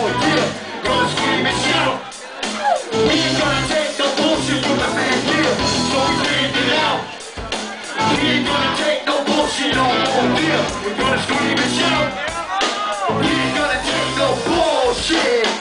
more, yeah. Gonna scream and shout. We ain't gonna take no bullshit from the man here. So we stand it out. We ain't gonna take no bullshit no more, yeah. We're gonna scream and shout. We ain't gonna take no bullshit.